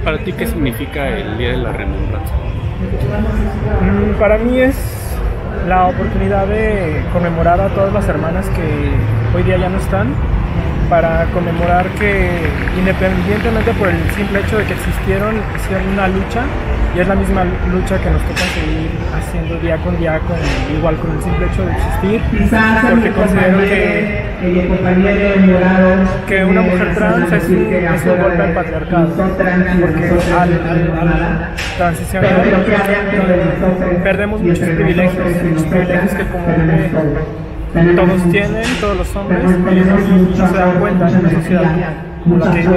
para ti, ¿qué significa el Día de la Remembranza? Para mí es la oportunidad de conmemorar a todas las hermanas que hoy día ya no están, para conmemorar que independientemente por el simple hecho de que existieron, hicieron una lucha, y es la misma lucha que nos toca seguir haciendo día con día, igual con el simple hecho de existir, porque considero que una mujer trans es un golpe al patriarcado, porque al transicionar perdemos muchos privilegios que como todos tienen, todos los hombres, y no se dan cuenta en una sociedad como la que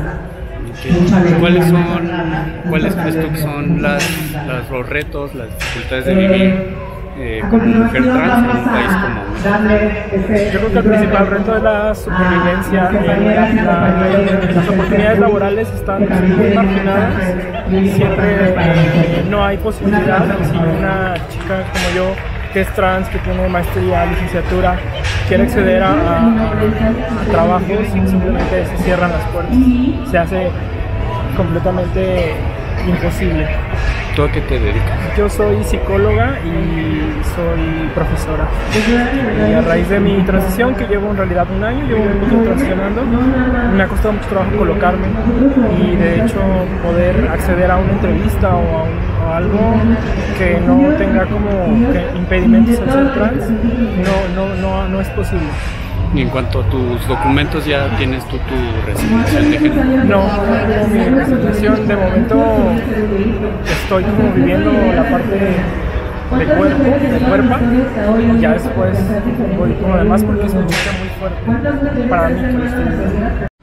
¿Cuáles crees tú que son los retos, las dificultades de vivir como mujer trans en un país como Yo creo que el principal reto es la supervivencia. Las oportunidades laborales están muy marginadas, siempre no hay posibilidad. Si una chica como yo, que es trans, que tiene maestría, licenciatura, quiere acceder a trabajos, simplemente se cierran las puertas, se hace completamente imposible. ¿Tú a qué te dedicas? Yo soy psicóloga y soy profesora. Y a raíz de mi transición, que llevo en realidad un año, llevo un poquito transicionando, me ha costado mucho trabajo colocarme, y de hecho poder acceder a una entrevista o a algo que no tenga como impedimentos al ser trans, no es posible. Y en cuanto a tus documentos, ¿ya tienes tú tu resignación de género? No tengo mi resignación. De momento estoy como viviendo la parte de cuerpo, ya después voy como demás, porque es una chica muy fuerte para mí que lo estoy viviendo.